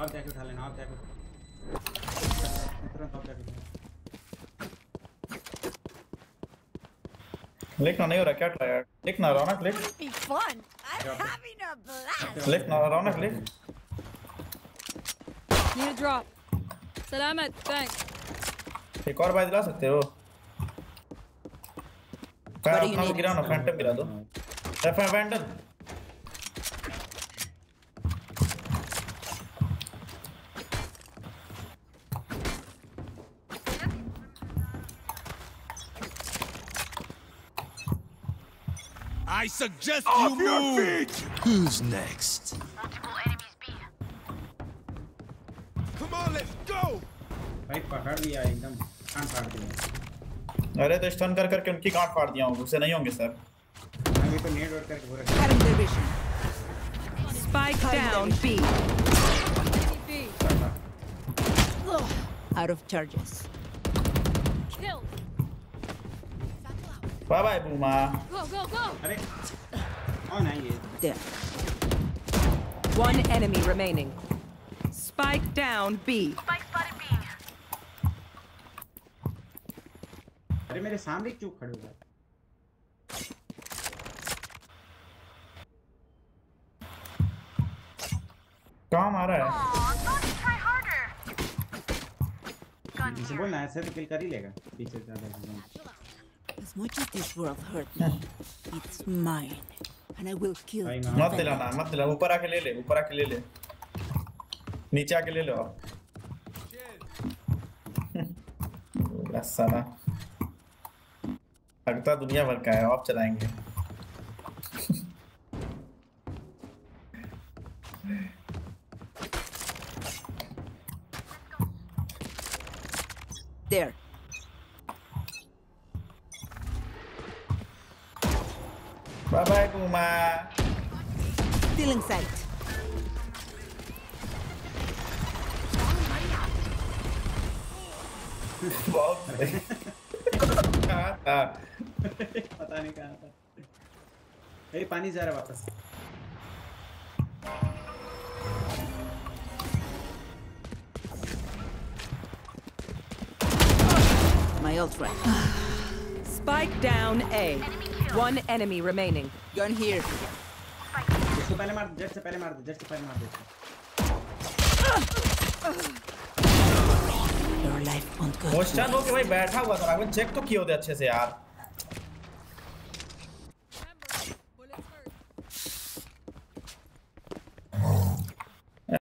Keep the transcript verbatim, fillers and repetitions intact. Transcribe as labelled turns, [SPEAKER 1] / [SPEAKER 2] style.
[SPEAKER 1] आप जाके उठा लेना आप जाके तुरंत आप जाके
[SPEAKER 2] लिखना नहीं हो रहा क्या ट्राई लिखना रौनक लिख लिखना रौनक लिख
[SPEAKER 3] Need a drop. Salamat, thanks.
[SPEAKER 2] एक और बार दिला सकते हो क्या अपना को गिरा ना फैंटम गिरा दो F vandal
[SPEAKER 4] I suggest Off you move. Feet. Who's next?
[SPEAKER 5] Multiple enemies B.
[SPEAKER 4] Come on, let's go.
[SPEAKER 1] भाई पकड़ लिया एकदम कान फाड़ दिया।
[SPEAKER 2] अरे तो स्टन कर करके उनकी गांठ फाड़ दिया हूँ उससे नहीं होंगे सर।
[SPEAKER 1] अभी तो नेट वर्क करके पूरा।
[SPEAKER 6] Spike down B. Out of charges.
[SPEAKER 3] Kill.
[SPEAKER 2] Bye bye Boomer.
[SPEAKER 3] Go, go, go.
[SPEAKER 1] अरे oh नहीं ये
[SPEAKER 6] There. One enemy remaining. Spike down B.
[SPEAKER 5] Spike spotted B.
[SPEAKER 1] अरे मेरे सामने क्यों खड़े हो गए?
[SPEAKER 2] काम आ रहा है।
[SPEAKER 1] इसे बोलना ऐसे तो किल कर ही लेगा पीछे से ज्यादा।
[SPEAKER 6] As much as this world hurt me, it's mine, and I will kill.
[SPEAKER 2] मत दिलाना मत दिला ऊपर आके ले ले ऊपर आके ले ले नीचे आके ले लो साला लगता दुनिया भर का है आप चलाएंगे
[SPEAKER 6] There.
[SPEAKER 2] Bye bye Puma.
[SPEAKER 6] Still in sight.
[SPEAKER 2] बहुत कहाँ था?
[SPEAKER 1] पता नहीं कहाँ था। ये पानी जा रहा वापस।
[SPEAKER 6] My ult right. Spike down A. One enemy remaining. Gun here.
[SPEAKER 1] इसको पहले मार जेट से पहले मार दे जेट से पहले मार दे
[SPEAKER 6] Your life won't go.
[SPEAKER 2] मोस्टन हो के भाई बैठा हुआ था चेक तो किए होते अच्छे से यार